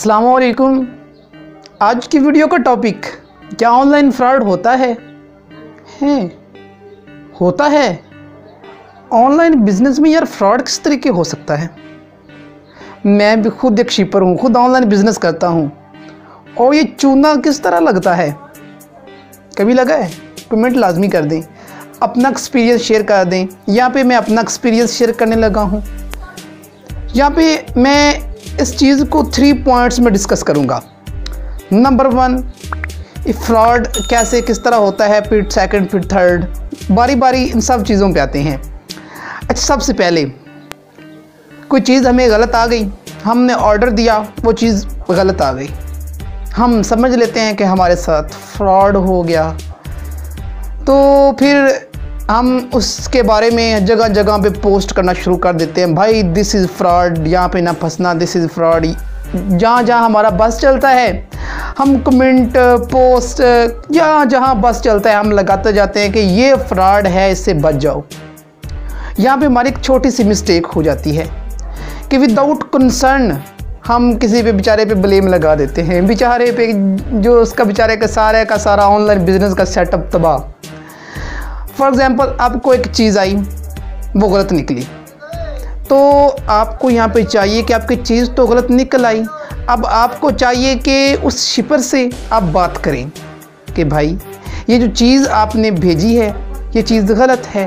अस्सलाम वालेकुम। आज की वीडियो का टॉपिक, क्या ऑनलाइन फ्रॉड होता है? होता है। ऑनलाइन बिजनेस में यार फ्रॉड किस तरीके हो सकता है? मैं भी खुद एक शिपर हूँ, खुद ऑनलाइन बिजनेस करता हूँ, और ये चूना किस तरह लगता है, कभी लगा है? कमेंट लाजमी कर दें, अपना एक्सपीरियंस शेयर कर दें। यहाँ पे मैं अपना एक्सपीरियंस शेयर करने लगा हूँ। यहाँ पे मैं इस चीज़ को 3 पॉइंट्स में डिस्कस करूँगा। नंबर 1, ये फ्रॉड कैसे किस तरह होता है, फिर सेकंड, फिर थर्ड, बारी बारी इन सब चीज़ों पे आते हैं। अच्छा, सबसे पहले कोई चीज़ हमें गलत आ गई, हमने ऑर्डर दिया, वो चीज़ गलत आ गई, हम समझ लेते हैं कि हमारे साथ फ्रॉड हो गया, तो फिर हम उसके बारे में जगह जगह पे पोस्ट करना शुरू कर देते हैं। भाई दिस इज़ फ्रॉड, यहाँ पे ना फंसना, दिस इज़ फ्रॉड। जहाँ जहाँ हमारा बस चलता है हम कमेंट, पोस्ट, जहाँ बस चलता है हम लगाते जाते हैं कि ये फ्रॉड है, इससे बच जाओ। यहाँ पे हमारी एक छोटी सी मिस्टेक हो जाती है कि विदाउट कंसर्न हम किसी पे बेचारे पे ब्लेम लगा देते हैं, बेचारे पे, जो उसका बेचारे का सारा ऑनलाइन बिजनेस का सेटअप तबाह। फॉर एग्ज़ाम्पल, आपको एक चीज़ आई, वो गलत निकली, तो आपको यहाँ पे चाहिए कि आपकी चीज़ तो गलत निकल आई, अब आपको चाहिए कि उस शिपर से आप बात करें कि भाई ये जो चीज़ आपने भेजी है ये चीज़ गलत है।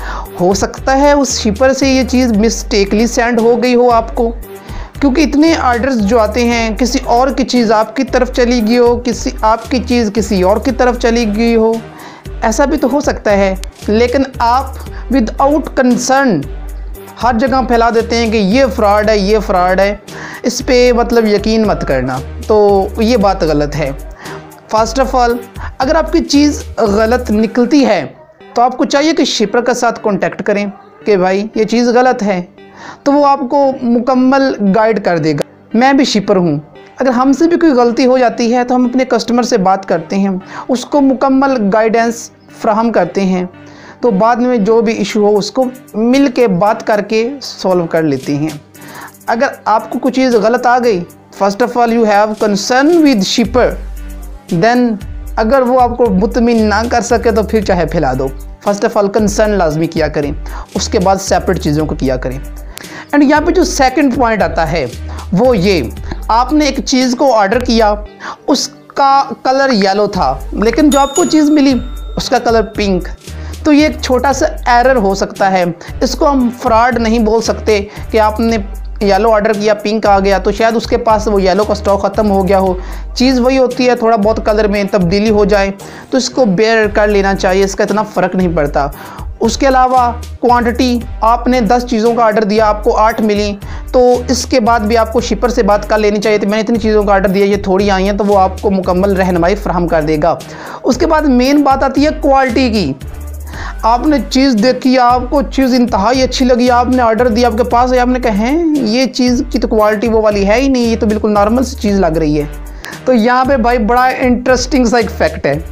हो सकता है उस शिपर से ये चीज़ मिस्टेकली सेंड हो गई हो आपको, क्योंकि इतने ऑर्डर्स जो आते हैं, किसी और की चीज़ आपकी तरफ चली गई हो, किसी आपकी चीज़ किसी और की तरफ चली गई हो, ऐसा भी तो हो सकता है। लेकिन आप विदाउट कंसर्न हर जगह फैला देते हैं कि ये फ्रॉड है, ये फ्रॉड है, इस पे मतलब यकीन मत करना, तो ये बात गलत है। फर्स्ट ऑफ ऑल, अगर आपकी चीज़ गलत निकलती है तो आपको चाहिए कि शिपर के साथ कांटेक्ट करें कि भाई ये चीज़ गलत है, तो वो आपको मुकम्मल गाइड कर देगा। मैं भी शिपर हूँ, अगर हमसे भी कोई गलती हो जाती है तो हम अपने कस्टमर से बात करते हैं, उसको मुकम्मल गाइडेंस फ्राहम करते हैं, तो बाद में जो भी इशू हो उसको मिल के बात करके सॉल्व कर लेते हैं। अगर आपको कुछ चीज़ गलत आ गई, first of all you have concern with shipper, then अगर वो आपको मुतमिन ना कर सके तो फिर चाहे फैला दो। फर्स्ट ऑफ ऑल कंसर्न लाजमी किया करें, उसके बाद सेपरेट चीज़ों को किया करें। एंड यहाँ पे जो सेकंड पॉइंट आता है वो ये, आपने एक चीज़ को ऑर्डर किया, उसका कलर येलो था, लेकिन जो आपको चीज़ मिली उसका कलर पिंक, तो ये एक छोटा सा एरर हो सकता है। इसको हम फ्रॉड नहीं बोल सकते कि आपने येलो ऑर्डर किया, पिंक आ गया, तो शायद उसके पास वो येलो का स्टॉक ख़त्म हो गया हो। चीज़ वही होती है, थोड़ा बहुत कलर में तब्दीली हो जाए तो इसको बेयर कर लेना चाहिए, इसका इतना फ़र्क नहीं पड़ता। उसके अलावा क्वांटिटी, आपने 10 चीज़ों का ऑर्डर दिया, आपको 8 मिली, तो इसके बाद भी आपको शिपर से बात कर लेनी चाहिए तो मैंने इतनी चीज़ों का ऑर्डर दिया, ये थोड़ी आई हैं, तो वो आपको मुकम्मल रहनुमाई फ्राहम कर देगा। उसके बाद मेन बात आती है क्वालिटी की। आपने चीज़ देखी, आपको चीज़ इंतहाई अच्छी लगी, आपने ऑर्डर दिया, आपके पास है, आपने कहा हैं ये चीज़ की तो क्वालिटी वो वाली है ही नहीं, ये तो बिल्कुल नॉर्मल सी चीज़ लग रही है। तो यहाँ पे भाई बड़ा इंटरेस्टिंग सा एक फैक्ट है।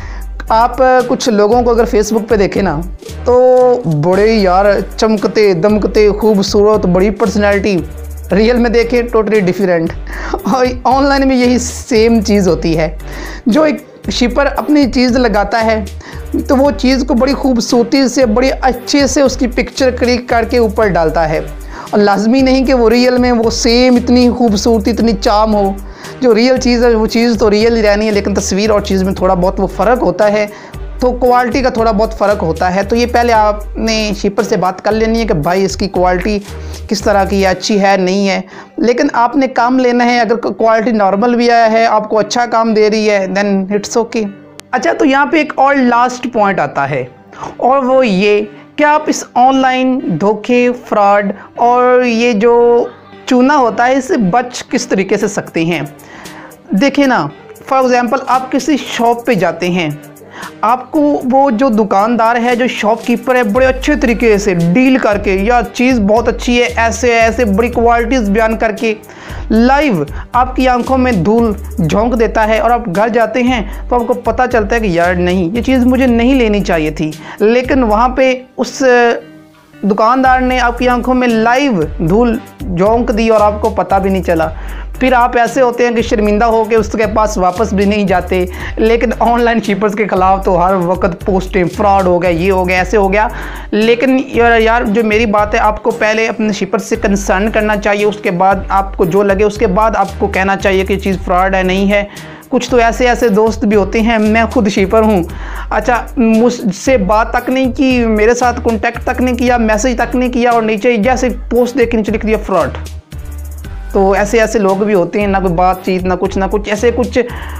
आप कुछ लोगों को अगर फेसबुक पे देखें ना, तो बड़े यार चमकते दमकते खूबसूरत, बड़ी पर्सनैलिटी, रियल में देखें टोटली डिफरेंट। और ऑनलाइन में यही सेम चीज़ होती है। जो एक शिपर अपनी चीज़ लगाता है तो वो चीज़ को बड़ी खूबसूरती से, बड़ी अच्छे से उसकी पिक्चर क्लिक करके ऊपर डालता है, और लाजमी नहीं कि वो रियल में वो सेम इतनी खूबसूरती, इतनी चार्म हो। जो रियल चीज़ है वो चीज़ तो रियल ही रहनी है, लेकिन तस्वीर और चीज़ में थोड़ा बहुत वो फ़र्क होता है, तो क्वालिटी का थोड़ा बहुत फ़र्क होता है। तो ये पहले आपने शिपर से बात कर लेनी है कि भाई इसकी क्वालिटी किस तरह की है, अच्छी है नहीं है। लेकिन आपने काम लेना है, अगर क्वालिटी नॉर्मल भी आया है, आपको अच्छा काम दे रही है, देन इट्स ओके। अच्छा, तो यहाँ पे एक और लास्ट पॉइंट आता है, और वो ये कि आप इस ऑनलाइन धोखे, फ्रॉड और ये जो चूना होता है इससे बच किस तरीके से सकते हैं। देखिए ना, फॉर एग्ज़ाम्पल, आप किसी शॉप पे जाते हैं, आपको वो जो दुकानदार है, जो शॉपकीपर है, बड़े अच्छे तरीके से डील करके, या चीज़ बहुत अच्छी है, ऐसे ऐसे बड़ी क्वालिटीज़ बयान करके लाइव आपकी आंखों में धूल झोंक देता है, और आप घर जाते हैं तो आपको पता चलता है कि यार नहीं, ये चीज़ मुझे नहीं लेनी चाहिए थी, लेकिन वहाँ पे उस दुकानदार ने आपकी आंखों में लाइव धूल झोंक दी और आपको पता भी नहीं चला। फिर आप ऐसे होते हैं कि शर्मिंदा हो के उसके पास वापस भी नहीं जाते। लेकिन ऑनलाइन शिपर्स के ख़िलाफ़ तो हर वक्त पोस्टें, फ्रॉड हो गया, ये हो गया, ऐसे हो गया। लेकिन यार जो मेरी बात है, आपको पहले अपने शिपर से कंसर्न करना चाहिए, उसके बाद आपको जो लगे उसके बाद आपको कहना चाहिए कि चीज़ फ्रॉड है नहीं है। कुछ तो ऐसे दोस्त भी होते हैं, मैं खुद शिपर हूँ, अच्छा मुझसे बात तक नहीं की, मेरे साथ कॉन्टैक्ट तक नहीं किया, मैसेज तक नहीं किया, और नीचे जैसे पोस्ट देख के नीचे लिख दिया फ्रॉड। तो ऐसे लोग भी होते हैं, ना कोई बातचीत ना कुछ ऐसे कुछ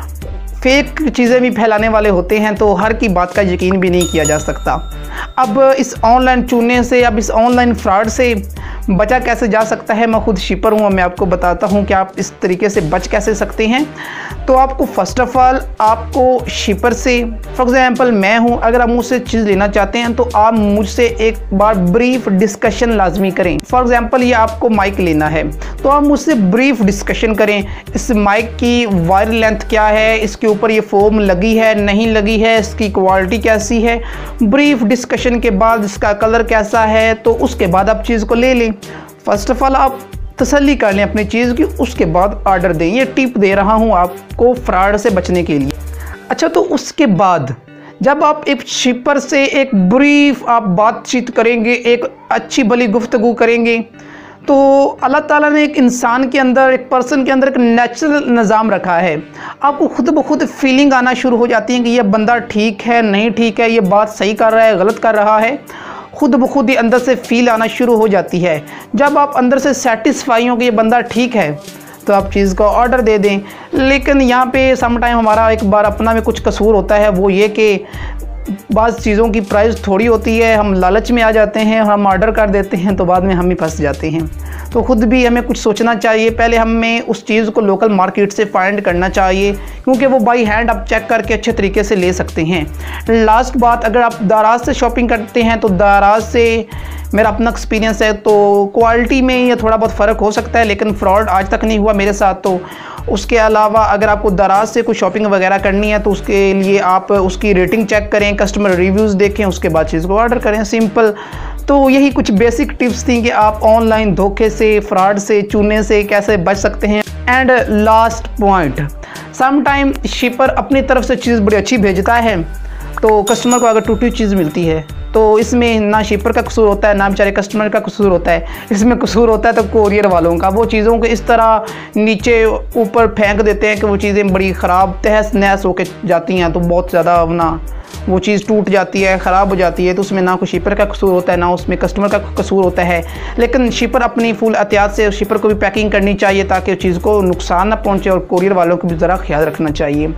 फेक चीज़ें भी फैलाने वाले होते हैं। तो हर की बात का यकीन भी नहीं किया जा सकता। अब इस ऑनलाइन चूने से, अब इस ऑनलाइन फ्रॉड से बचा कैसे जा सकता है, मैं खुद शिपर हूँ, मैं आपको बताता हूँ कि आप इस तरीके से बच कैसे सकते हैं। तो आपको फर्स्ट ऑफ ऑल आपको शिपर से, फॉर एग्ज़ाम्पल मैं हूँ, अगर आप मुझसे चीज़ लेना चाहते हैं तो आप मुझसे एक बार ब्रीफ डिस्कशन लाजमी करें। फॉर एग्ज़ाम्पल ये आपको माइक लेना है तो आप मुझसे ब्रीफ डिस्कशन करें, इस माइक की वायर लेंथ क्या है, इसके ऊपर ये फोम लगी है नहीं लगी है, इसकी क्वालिटी कैसी है। ब्रीफ डिस्कशन के बाद इसका कलर कैसा है, तो उसके बाद आप चीज़ को ले लें। फर्स्ट ऑफ ऑल आप तसल्ली कर लें अपनी चीज़ की, उसके बाद ऑर्डर दें। ये टिप दे रहा हूँ आपको फ्रॉड से बचने के लिए। अच्छा, तो उसके बाद जब आप एक शिपर से एक ब्रीफ आप बातचीत करेंगे, एक अच्छी भली गुफ्तगू करेंगे, तो अल्लाह ताला ने एक इंसान के अंदर, एक पर्सन के अंदर एक नेचुरल निज़ाम रखा है। आपको खुद ब खुद फीलिंग आना शुरू हो जाती है कि ये बंदा ठीक है नहीं ठीक है, ये बात सही कर रहा है गलत कर रहा है, खुद ब खुद ही अंदर से फील आना शुरू हो जाती है। जब आप अंदर से सेटिस्फाई हो कि ये बंदा ठीक है तो आप चीज़ का ऑर्डर दे दें। लेकिन यहाँ पे सम टाइम हमारा एक बार अपना में कुछ कसूर होता है, वो ये कि बाज़ चीज़ों की प्राइस थोड़ी होती है, हम लालच में आ जाते हैं, हम ऑर्डर कर देते हैं, तो बाद में हम ही फंस जाते हैं। तो ख़ुद भी हमें कुछ सोचना चाहिए, पहले हमें उस चीज़ को लोकल मार्केट से फाइंड करना चाहिए, क्योंकि वो बाई हैंड आप चेक करके अच्छे तरीके से ले सकते हैं। लास्ट बात, अगर आप दाराज से शॉपिंग करते हैं तो दाराज से मेरा अपना एक्सपीरियंस है, तो क्वालिटी में ये थोड़ा बहुत फ़र्क हो सकता है, लेकिन फ्रॉड आज तक नहीं हुआ मेरे साथ। तो उसके अलावा अगर आपको दराज से कोई शॉपिंग वगैरह करनी है तो उसके लिए आप उसकी रेटिंग चेक करें, कस्टमर रिव्यूज़ देखें, उसके बाद चीज़ को ऑर्डर करें, सिंपल। तो यही कुछ बेसिक टिप्स थी कि आप ऑनलाइन धोखे से, फ्रॉड से, चूने से कैसे बच सकते हैं। And last point, some time shipper अपनी तरफ से चीज़ बड़ी अच्छी भेजता है, तो कस्टमर को अगर टूटी चीज़ मिलती है तो इसमें ना शिपर का कसूर होता है ना बेचारे कस्टमर का कसूर होता है, इसमें कसूर होता है तो कोरियर वालों का। वो चीज़ों को इस तरह नीचे ऊपर फेंक देते हैं कि वो चीज़ें बड़ी ख़राब तहस नहस होकर जाती हैं, तो बहुत ज़्यादा ना वो चीज़ टूट जाती है, ख़राब हो जाती है। तो उसमें ना कोई शिपर का कसूर होता है ना उसमें कस्टमर का कसूर होता है। लेकिन शिपर अपनी फुल एहतियात से शिपर को भी पैकिंग करनी चाहिए ताकि चीज़ को नुकसान ना पहुंचे, और कोरियर वालों को भी ज़रा ख्याल रखना चाहिए।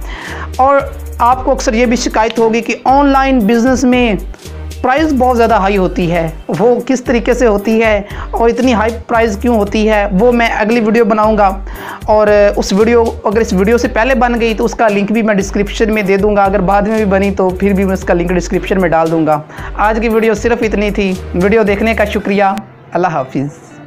और आपको अक्सर ये भी शिकायत होगी कि ऑनलाइन बिज़नेस में प्राइस बहुत ज़्यादा हाई होती है, वो किस तरीके से होती है और इतनी हाई प्राइस क्यों होती है, वो मैं अगली वीडियो बनाऊंगा। और उस वीडियो अगर इस वीडियो से पहले बन गई तो उसका लिंक भी मैं डिस्क्रिप्शन में दे दूंगा, अगर बाद में भी बनी तो फिर भी मैं उसका लिंक डिस्क्रिप्शन में डाल दूंगा। आज की वीडियो सिर्फ इतनी थी। वीडियो देखने का शुक्रिया। अल्लाह हाफिज़।